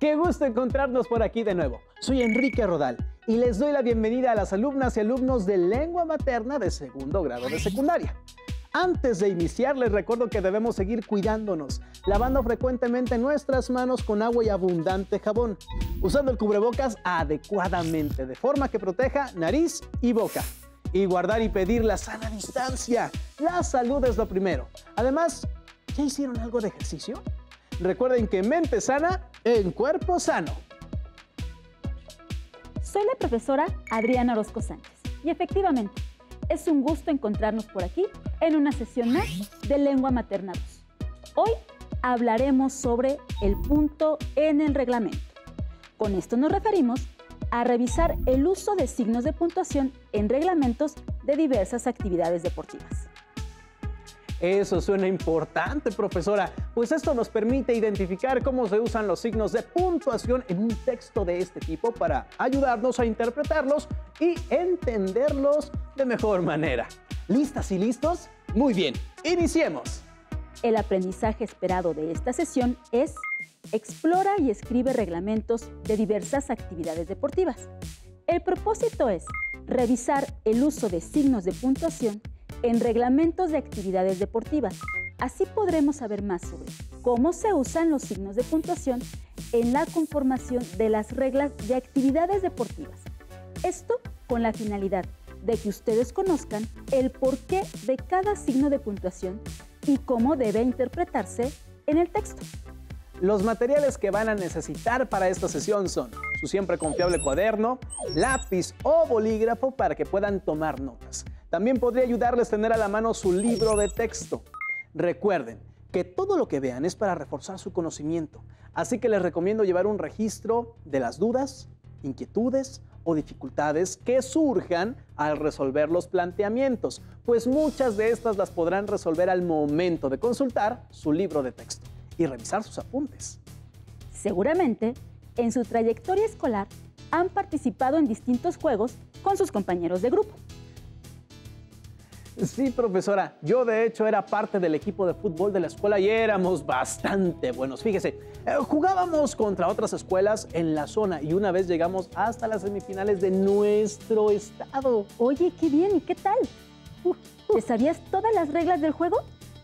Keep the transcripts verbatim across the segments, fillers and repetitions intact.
Qué gusto encontrarnos por aquí de nuevo. Soy Enrique Rodal y les doy la bienvenida a las alumnas y alumnos de lengua materna de segundo grado de secundaria. Antes de iniciar, les recuerdo que debemos seguir cuidándonos, lavando frecuentemente nuestras manos con agua y abundante jabón, usando el cubrebocas adecuadamente, de forma que proteja nariz y boca. Y guardar y pedir la sana distancia. La salud es lo primero. Además, ¿ya hicieron algo de ejercicio? Recuerden que mente sana en cuerpo sano. Soy la profesora Adriana Orozco Sánchez y efectivamente es un gusto encontrarnos por aquí en una sesión más de Lengua Materna dos. Hoy hablaremos sobre el punto en el reglamento. Con esto nos referimos a revisar el uso de signos de puntuación en reglamentos de diversas actividades deportivas. Eso suena importante, profesora, pues esto nos permite identificar cómo se usan los signos de puntuación en un texto de este tipo para ayudarnos a interpretarlos y entenderlos de mejor manera. ¿Listas y listos? Muy bien, iniciemos. El aprendizaje esperado de esta sesión es: explora y escribe reglamentos de diversas actividades deportivas. El propósito es revisar el uso de signos de puntuación en reglamentos de actividades deportivas. Así podremos saber más sobre cómo se usan los signos de puntuación en la conformación de las reglas de actividades deportivas. Esto con la finalidad de que ustedes conozcan el porqué de cada signo de puntuación y cómo debe interpretarse en el texto. Los materiales que van a necesitar para esta sesión son su siempre confiable cuaderno, lápiz o bolígrafo para que puedan tomar notas. También podría ayudarles tener a la mano su libro de texto. Recuerden que todo lo que vean es para reforzar su conocimiento, así que les recomiendo llevar un registro de las dudas, inquietudes o dificultades que surjan al resolver los planteamientos, pues muchas de estas las podrán resolver al momento de consultar su libro de texto y revisar sus apuntes. Seguramente, en su trayectoria escolar han participado en distintos juegos con sus compañeros de grupo. Sí, profesora. Yo, de hecho, era parte del equipo de fútbol de la escuela y éramos bastante buenos. Fíjese, eh, jugábamos contra otras escuelas en la zona y una vez llegamos hasta las semifinales de nuestro estado. Oye, qué bien, ¿y qué tal? ¿Te sabías todas las reglas del juego?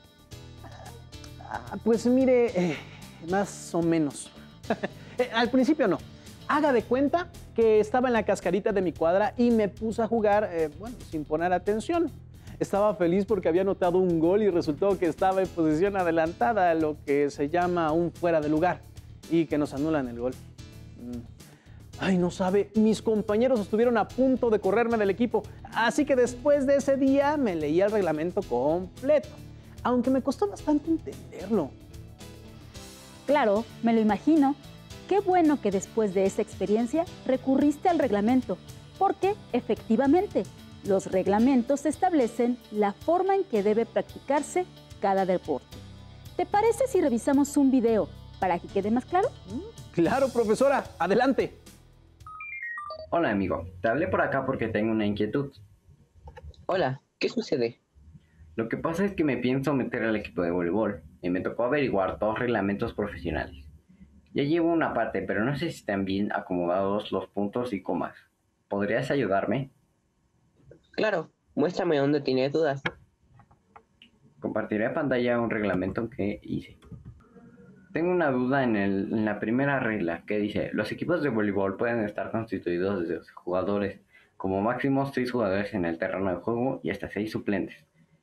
Ah, pues mire, eh, más o menos. eh, al principio no. Haga de cuenta que estaba en la cascarita de mi cuadra y me puse a jugar, eh, bueno, sin poner atención. Estaba feliz porque había anotado un gol y resultó que estaba en posición adelantada, lo que se llama un fuera de lugar, y que nos anulan el gol. Ay, no sabe, mis compañeros estuvieron a punto de correrme del equipo, así que después de ese día me leí el reglamento completo, aunque me costó bastante entenderlo. Claro, me lo imagino. Qué bueno que después de esa experiencia recurriste al reglamento, porque efectivamente, los reglamentos establecen la forma en que debe practicarse cada deporte. ¿Te parece si revisamos un video para que quede más claro? Claro, profesora, adelante. Hola, amigo. Te hablé por acá porque tengo una inquietud. Hola, ¿qué sucede? Lo que pasa es que me pienso meter al equipo de voleibol y me tocó averiguar dos reglamentos profesionales. Ya llevo una parte, pero no sé si están bien acomodados los puntos y comas. ¿Podrías ayudarme? Claro, muéstrame dónde tienes dudas. Compartiré a pantalla un reglamento que hice. Tengo una duda en, el, en la primera regla que dice: los equipos de voleibol pueden estar constituidos de jugadores, como máximo seis jugadores en el terreno de juego y hasta seis suplentes.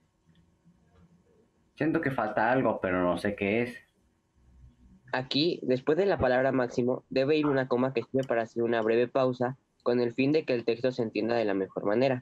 Siento que falta algo, pero no sé qué es. Aquí, después de la palabra máximo, debe ir una coma que sirve para hacer una breve pausa con el fin de que el texto se entienda de la mejor manera.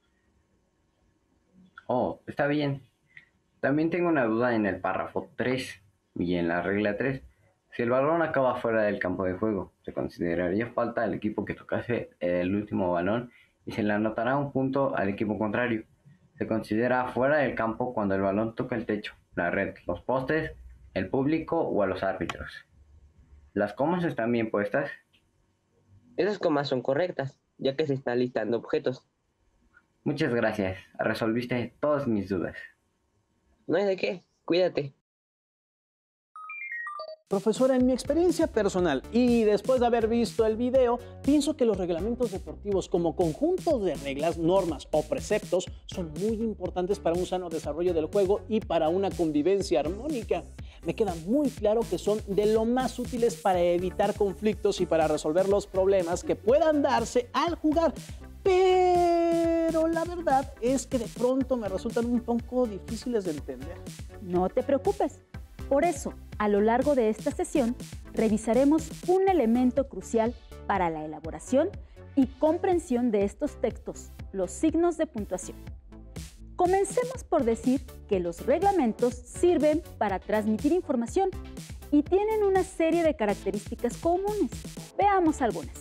Oh, está bien. También tengo una duda en el párrafo tres y en la regla tres. Si el balón acaba fuera del campo de juego, se consideraría falta al equipo que tocase el último balón y se le anotará un punto al equipo contrario. Se considera fuera del campo cuando el balón toca el techo, la red, los postes, el público o a los árbitros. ¿Las comas están bien puestas? Esas comas son correctas, ya que se están listando objetos. Muchas gracias, resolviste todas mis dudas. No hay de qué, cuídate. Profesora, en mi experiencia personal y después de haber visto el video, pienso que los reglamentos deportivos como conjuntos de reglas, normas o preceptos son muy importantes para un sano desarrollo del juego y para una convivencia armónica. Me queda muy claro que son de lo más útiles para evitar conflictos y para resolver los problemas que puedan darse al jugar. Pero la verdad es que de pronto me resultan un poco difíciles de entender. No te preocupes. Por eso, a lo largo de esta sesión, revisaremos un elemento crucial para la elaboración y comprensión de estos textos, los signos de puntuación. Comencemos por decir que los reglamentos sirven para transmitir información y tienen una serie de características comunes. Veamos algunas.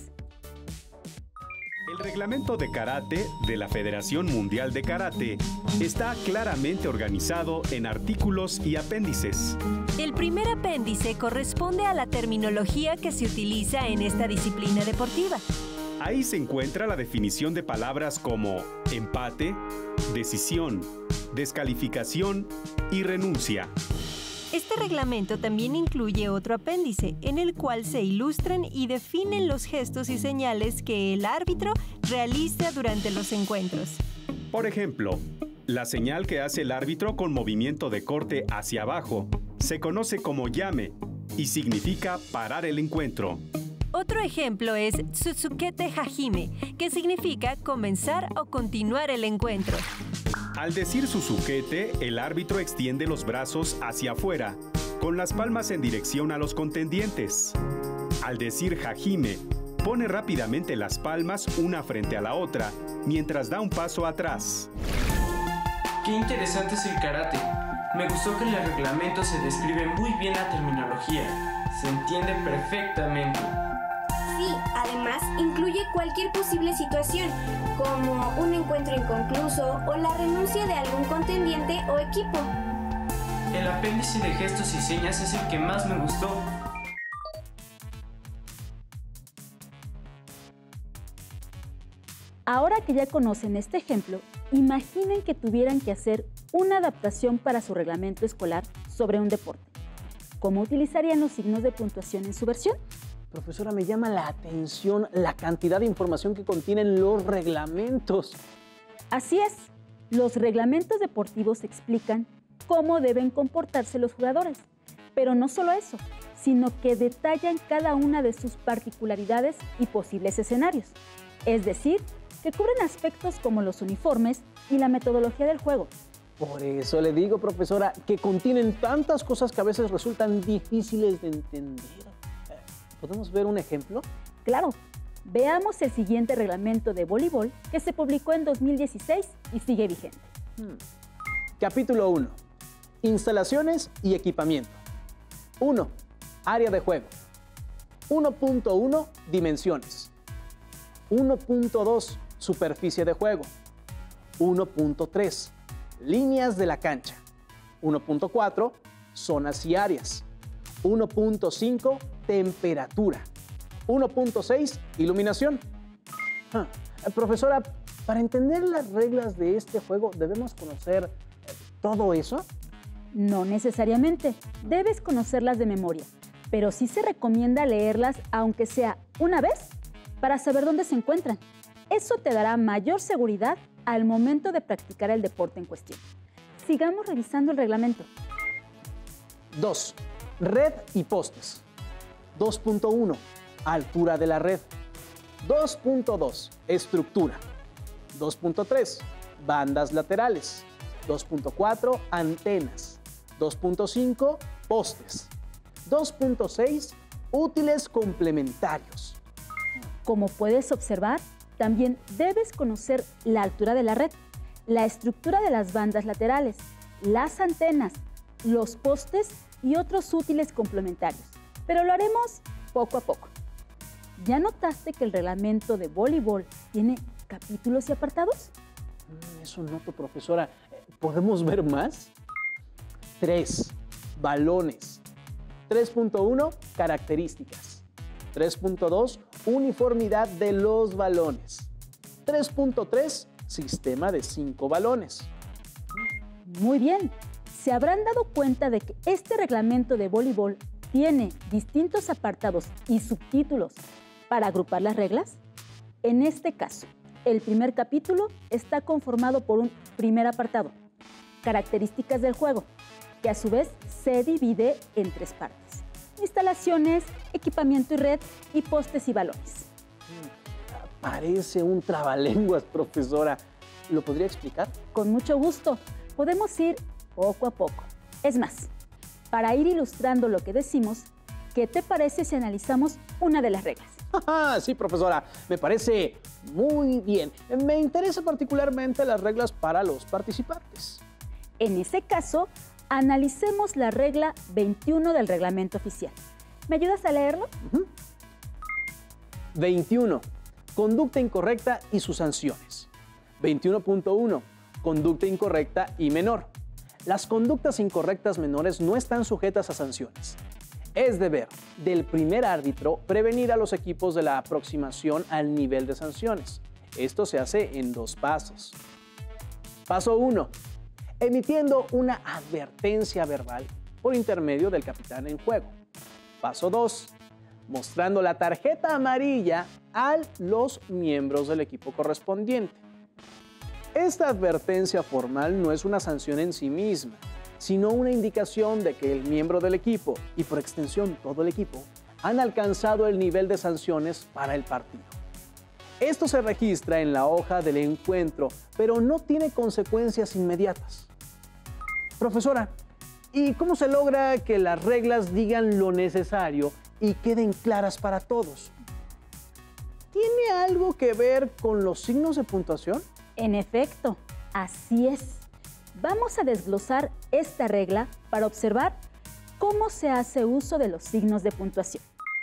El reglamento de karate de la Federación Mundial de Karate está claramente organizado en artículos y apéndices. El primer apéndice corresponde a la terminología que se utiliza en esta disciplina deportiva. Ahí se encuentra la definición de palabras como empate, decisión, descalificación y renuncia. Este reglamento también incluye otro apéndice, en el cual se ilustran y definen los gestos y señales que el árbitro realiza durante los encuentros. Por ejemplo, la señal que hace el árbitro con movimiento de corte hacia abajo se conoce como llame y significa parar el encuentro. Otro ejemplo es Tsuzukete Hajime, que significa comenzar o continuar el encuentro. Al decir Tsuzukete, el árbitro extiende los brazos hacia afuera, con las palmas en dirección a los contendientes. Al decir Hajime, pone rápidamente las palmas una frente a la otra, mientras da un paso atrás. Qué interesante es el karate. Me gustó que en el reglamento se describe muy bien la terminología. Se entiende perfectamente. Sí, además incluye cualquier posible situación, como un encuentro inconcluso o la renuncia de algún contendiente o equipo. El apéndice de gestos y señas es el que más me gustó. Ahora que ya conocen este ejemplo, imaginen que tuvieran que hacer una adaptación para su reglamento escolar sobre un deporte. ¿Cómo utilizarían los signos de puntuación en su versión? Profesora, me llama la atención la cantidad de información que contienen los reglamentos. Así es, los reglamentos deportivos explican cómo deben comportarse los jugadores. Pero no solo eso, sino que detallan cada una de sus particularidades y posibles escenarios. Es decir, que cubren aspectos como los uniformes y la metodología del juego. Por eso le digo, profesora, que contienen tantas cosas que a veces resultan difíciles de entender. ¿Podemos ver un ejemplo? Claro. Veamos el siguiente reglamento de voleibol que se publicó en dos mil dieciséis y sigue vigente. Hmm. Capítulo uno. Instalaciones y equipamiento. uno. Área de juego. uno punto uno. Dimensiones. uno punto dos. Superficie de juego. uno punto tres. Líneas de la cancha. uno punto cuatro. Zonas y áreas. uno punto cinco. Temperatura. uno punto seis. Iluminación. Ah, profesora, para entender las reglas de este juego, ¿debemos conocer todo eso? No necesariamente. Debes conocerlas de memoria, pero sí se recomienda leerlas aunque sea una vez para saber dónde se encuentran. Eso te dará mayor seguridad al momento de practicar el deporte en cuestión. Sigamos revisando el reglamento. dos. Red y postes. dos punto uno. Altura de la red. dos punto dos. Estructura. dos punto tres. Bandas laterales. dos punto cuatro. Antenas. dos punto cinco. Postes. dos punto seis. Útiles complementarios. Como puedes observar, también debes conocer la altura de la red, la estructura de las bandas laterales, las antenas, los postes y otros útiles complementarios. Pero lo haremos poco a poco. ¿Ya notaste que el reglamento de voleibol tiene capítulos y apartados? Eso noto, profesora. ¿Podemos ver más? tres. Balones. tres punto uno. Características. tres punto dos. Uniformidad de los balones. tres punto tres. Sistema de cinco balones. Muy bien. Se habrán dado cuenta de que este reglamento de voleibol tiene distintos apartados y subtítulos para agrupar las reglas? En este caso, el primer capítulo está conformado por un primer apartado, características del juego, que a su vez se divide en tres partes: instalaciones, equipamiento y red, y postes y balones. Parece un trabalenguas, profesora. ¿Lo podría explicar? Con mucho gusto. Podemos ir poco a poco. Es más, para ir ilustrando lo que decimos, ¿qué te parece si analizamos una de las reglas? Sí, profesora, me parece muy bien. Me interesa particularmente las reglas para los participantes. En ese caso, analicemos la regla veintiuno del reglamento oficial. ¿Me ayudas a leerlo? Uh-huh. veintiuno. Conducta incorrecta y sus sanciones. veintiuno punto uno. Conducta incorrecta y menor. Las conductas incorrectas menores no están sujetas a sanciones. Es deber del primer árbitro prevenir a los equipos de la aproximación al nivel de sanciones. Esto se hace en dos pasos. Paso uno. Emitiendo una advertencia verbal por intermedio del capitán en juego. Paso dos. Mostrando la tarjeta amarilla a los miembros del equipo correspondiente. Esta advertencia formal no es una sanción en sí misma, sino una indicación de que el miembro del equipo, y por extensión todo el equipo, han alcanzado el nivel de sanciones para el partido. Esto se registra en la hoja del encuentro, pero no tiene consecuencias inmediatas. Profesora, ¿y cómo se logra que las reglas digan lo necesario y queden claras para todos? ¿Tiene algo que ver con los signos de puntuación? En efecto, así es. Vamos a desglosar esta regla para observar cómo se hace uso de los signos de puntuación.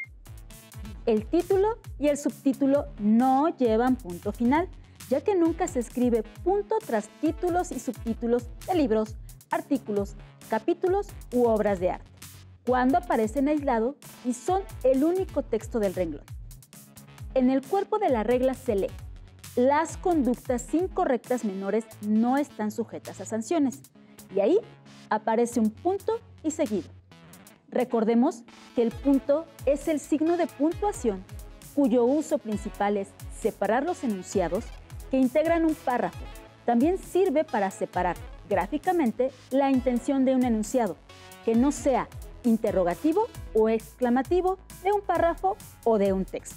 El título y el subtítulo no llevan punto final, ya que nunca se escribe punto tras títulos y subtítulos de libros, artículos, capítulos u obras de arte, cuando aparecen aislados y son el único texto del renglón. En el cuerpo de la regla se lee: las conductas incorrectas menores no están sujetas a sanciones, y ahí aparece un punto y seguido. Recordemos que el punto es el signo de puntuación, cuyo uso principal es separar los enunciados que integran un párrafo. También sirve para separar gráficamente la intención de un enunciado, que no sea interrogativo o exclamativo de un párrafo o de un texto.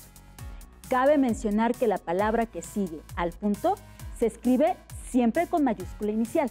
Cabe mencionar que la palabra que sigue al punto se escribe siempre con mayúscula inicial.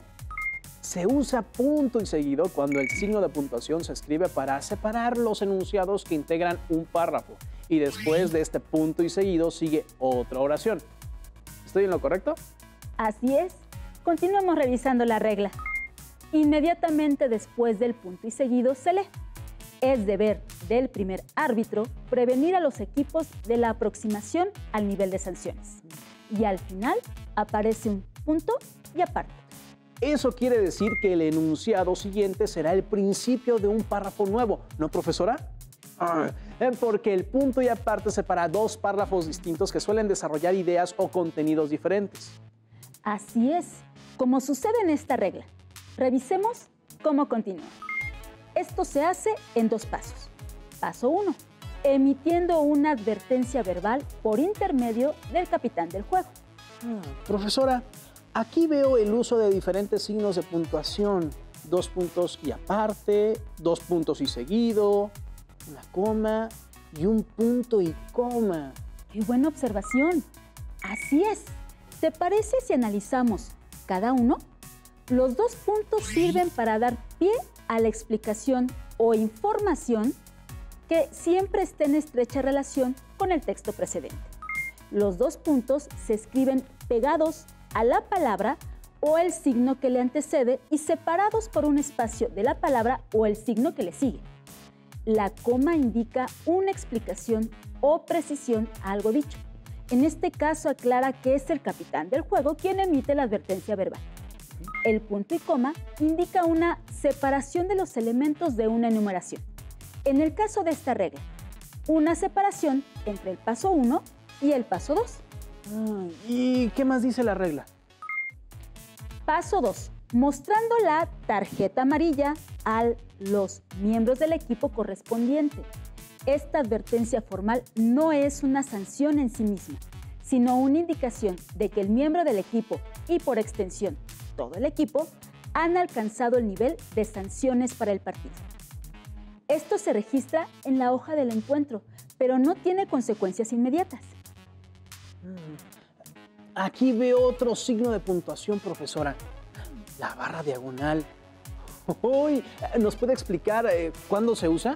Se usa punto y seguido cuando el signo de puntuación se escribe para separar los enunciados que integran un párrafo, y después de este punto y seguido sigue otra oración. ¿Estoy en lo correcto? Así es. Continuemos revisando la regla. Inmediatamente después del punto y seguido se lee: es deber del primer árbitro prevenir a los equipos de la aproximación al nivel de sanciones. Y al final aparece un punto y aparte. Eso quiere decir que el enunciado siguiente será el principio de un párrafo nuevo, ¿no, profesora? Ah, porque el punto y aparte separa dos párrafos distintos que suelen desarrollar ideas o contenidos diferentes. Así es, como sucede en esta regla. Revisemos cómo continúa. Esto se hace en dos pasos. Paso uno. Emitiendo una advertencia verbal por intermedio del capitán del juego. Ah, profesora, aquí veo el uso de diferentes signos de puntuación. Dos puntos y aparte, dos puntos y seguido, una coma y un punto y coma. ¡Qué buena observación! Así es. ¿Te parece si analizamos cada uno? Los dos puntos sirven para dar pie a la explicación o información que siempre esté en estrecha relación con el texto precedente. Los dos puntos se escriben pegados a la palabra o el signo que le antecede y separados por un espacio de la palabra o el signo que le sigue. La coma indica una explicación o precisión a algo dicho. En este caso aclara que es el capitán del juego quien emite la advertencia verbal. El punto y coma indica una separación de los elementos de una enumeración. En el caso de esta regla, una separación entre el paso uno y el paso dos. Ah, ¿y qué más dice la regla? Paso dos. mostrando la tarjeta amarilla a los miembros del equipo correspondiente. Esta advertencia formal no es una sanción en sí misma, sino una indicación de que el miembro del equipo y por extensión todo el equipo han alcanzado el nivel de sanciones para el partido. Esto se registra en la hoja del encuentro, pero no tiene consecuencias inmediatas. Aquí veo otro signo de puntuación, profesora. La barra diagonal. Uy, ¿nos puede explicar eh, cuándo se usa?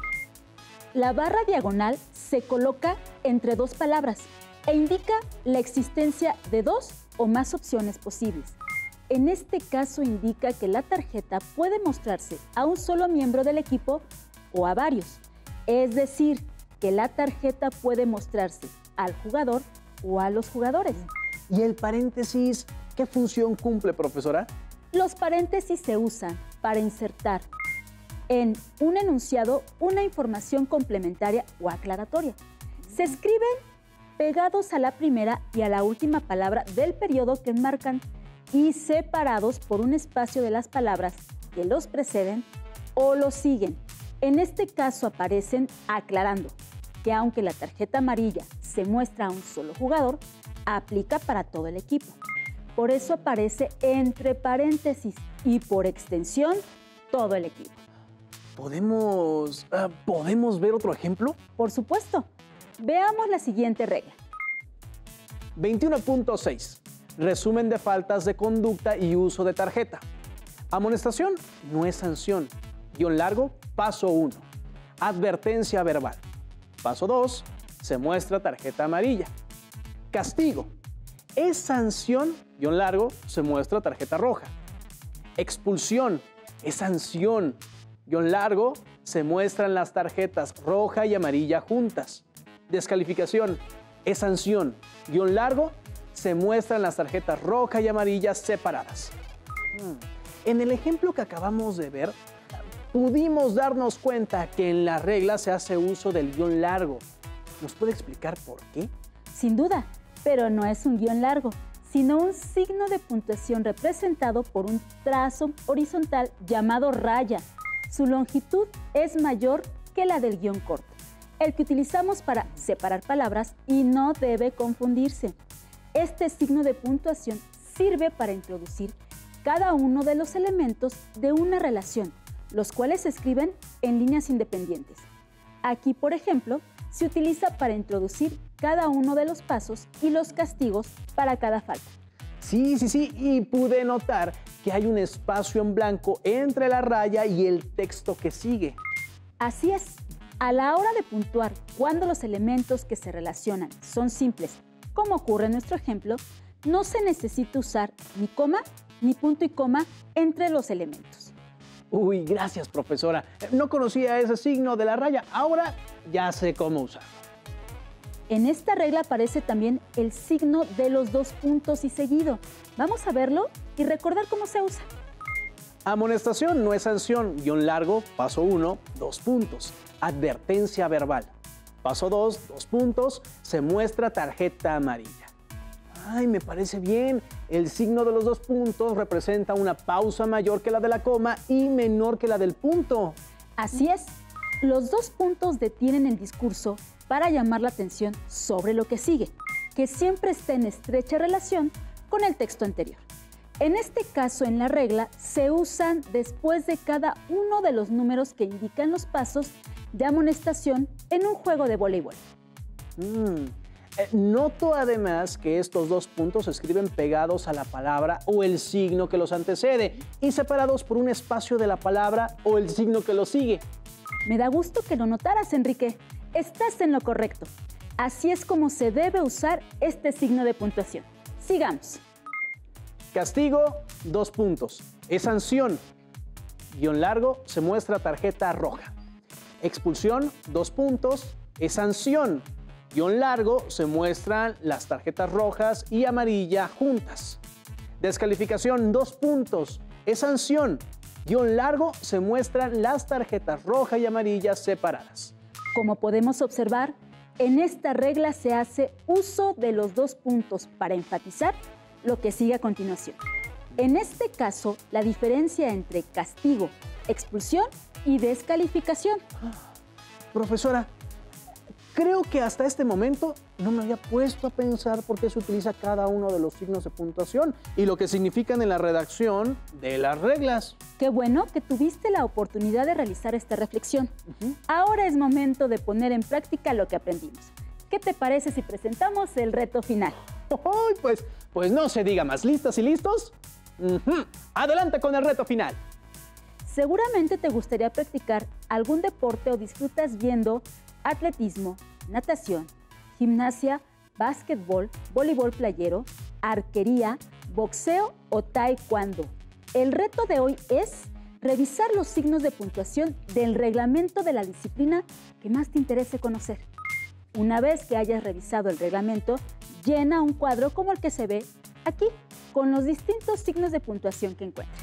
La barra diagonal se coloca entre dos palabras e indica la existencia de dos o más opciones posibles. En este caso indica que la tarjeta puede mostrarse a un solo miembro del equipo o a varios. Es decir, que la tarjeta puede mostrarse al jugador o a los jugadores. ¿Y el paréntesis qué función cumple, profesora? Los paréntesis se usan para insertar en un enunciado una información complementaria o aclaratoria. Se escriben pegados a la primera y a la última palabra del periodo que enmarcan y separados por un espacio de las palabras que los preceden o los siguen. En este caso aparecen aclarando que aunque la tarjeta amarilla se muestra a un solo jugador, aplica para todo el equipo. Por eso aparece entre paréntesis y por extensión todo el equipo. ¿Podemos, uh, ¿podemos ver otro ejemplo? Por supuesto. Veamos la siguiente regla. veintiuno punto seis. Resumen de faltas de conducta y uso de tarjeta. Amonestación no es sanción. Guión largo, paso uno. Advertencia verbal. Paso dos. Se muestra tarjeta amarilla. Castigo. Es sanción, guión largo, se muestra tarjeta roja. Expulsión. Es sanción, guión largo, se muestran las tarjetas roja y amarilla juntas. Descalificación. Es sanción, guión largo, se muestran las tarjetas roja y amarilla separadas. Hmm. En el ejemplo que acabamos de ver, pudimos darnos cuenta que en la regla se hace uso del guión largo. ¿Nos puede explicar por qué? Sin duda, pero no es un guión largo, sino un signo de puntuación representado por un trazo horizontal llamado raya. Su longitud es mayor que la del guión corto, el que utilizamos para separar palabras y no debe confundirse. Este signo de puntuación sirve para introducir cada uno de los elementos de una relación, los cuales se escriben en líneas independientes. Aquí, por ejemplo, se utiliza para introducir cada uno de los pasos y los castigos para cada falta. Sí, sí, sí, y pude notar que hay un espacio en blanco entre la raya y el texto que sigue. Así es. A la hora de puntuar cuando los elementos que se relacionan son simples, como ocurre en nuestro ejemplo, no se necesita usar ni coma ni punto y coma entre los elementos. Uy, gracias, profesora. No conocía ese signo de la raya. Ahora ya sé cómo usarlo. En esta regla aparece también el signo de los dos puntos y seguido. Vamos a verlo y recordar cómo se usa. Amonestación no es sanción. Guión largo, paso uno, dos puntos. Advertencia verbal. Paso dos, dos puntos. Se muestra tarjeta amarilla. Ay, me parece bien. El signo de los dos puntos representa una pausa mayor que la de la coma y menor que la del punto. Así es. Los dos puntos detienen el discurso para llamar la atención sobre lo que sigue, que siempre está en estrecha relación con el texto anterior. En este caso, en la regla, se usan después de cada uno de los números que indican los pasos de amonestación en un juego de voleibol. Mm. Eh, noto además que estos dos puntos se escriben pegados a la palabra o el signo que los antecede y separados por un espacio de la palabra o el signo que los sigue. Me da gusto que lo notaras, Enrique. Estás en lo correcto. Así es como se debe usar este signo de puntuación. Sigamos. Castigo, dos puntos. Es sanción. Guión largo, se muestra tarjeta roja. Expulsión, dos puntos. Es sanción. Guión largo, se muestran las tarjetas rojas y amarilla juntas. Descalificación, dos puntos. Es sanción. Guión largo, se muestran las tarjetas roja y amarilla separadas. Como podemos observar, en esta regla se hace uso de los dos puntos para enfatizar lo que sigue a continuación. En este caso, la diferencia entre castigo, expulsión y descalificación. Profesora, creo que hasta este momento no me había puesto a pensar por qué se utiliza cada uno de los signos de puntuación y lo que significan en la redacción de las reglas. Qué bueno que tuviste la oportunidad de realizar esta reflexión. Uh-huh. Ahora es momento de poner en práctica lo que aprendimos. ¿Qué te parece si presentamos el reto final? ¡Ay, pues, pues no se diga más! ¿Listas y listos? Uh-huh. Adelante con el reto final. Seguramente te gustaría practicar algún deporte o disfrutas viendo atletismo, natación, gimnasia, básquetbol, voleibol playero, arquería, boxeo o taekwondo. El reto de hoy es revisar los signos de puntuación del reglamento de la disciplina que más te interese conocer. Una vez que hayas revisado el reglamento, llena un cuadro como el que se ve aquí, con los distintos signos de puntuación que encuentres.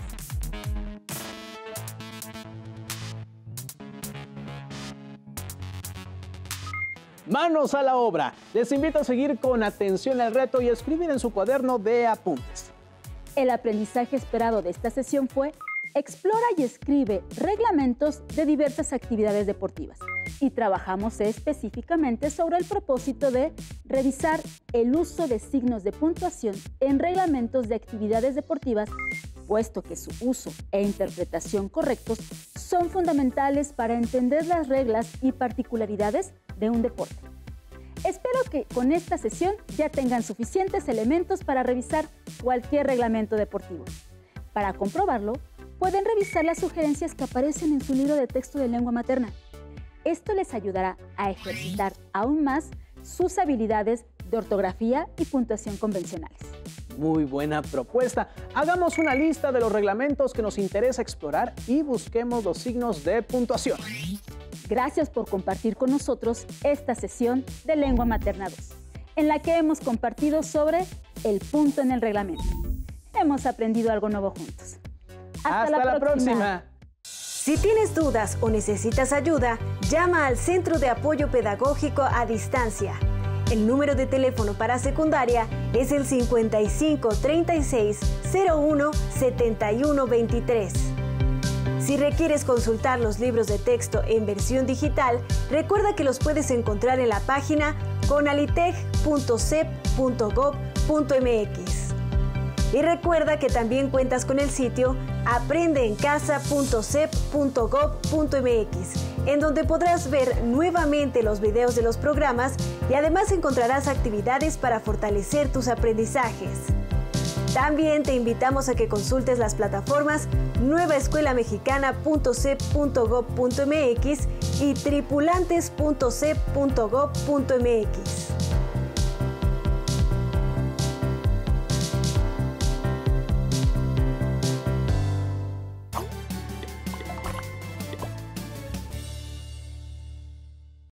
¡Manos a la obra! Les invito a seguir con atención el reto y escribir en su cuaderno de apuntes. El aprendizaje esperado de esta sesión fue: explora y escribe reglamentos de diversas actividades deportivas. Y trabajamos específicamente sobre el propósito de revisar el uso de signos de puntuación en reglamentos de actividades deportivas, puesto que su uso e interpretación correctos son fundamentales para entender las reglas y particularidades de un deporte. Espero que con esta sesión ya tengan suficientes elementos para revisar cualquier reglamento deportivo. Para comprobarlo, pueden revisar las sugerencias que aparecen en su libro de texto de lengua materna. Esto les ayudará a ejercitar aún más sus habilidades de ortografía y puntuación convencionales. Muy buena propuesta. Hagamos una lista de los reglamentos que nos interesa explorar y busquemos los signos de puntuación. Gracias por compartir con nosotros esta sesión de Lengua Materna dos, en la que hemos compartido sobre el punto en el reglamento. Hemos aprendido algo nuevo juntos. Hasta, Hasta la, la próxima. próxima. Si tienes dudas o necesitas ayuda, llama al Centro de Apoyo Pedagógico a Distancia. El número de teléfono para secundaria es el cincuenta y cinco, treinta y seis, cero uno, setenta y uno, veintitrés. Si requieres consultar los libros de texto en versión digital, recuerda que los puedes encontrar en la página conaliteg punto cep punto gob punto mx. Y recuerda que también cuentas con el sitio aprende en casa punto cep punto gob punto mx, en donde podrás ver nuevamente los videos de los programas y además encontrarás actividades para fortalecer tus aprendizajes. También te invitamos a que consultes las plataformas nueva escuela mexicana punto cep punto gob punto mx y tripulantes punto cep punto gob punto mx.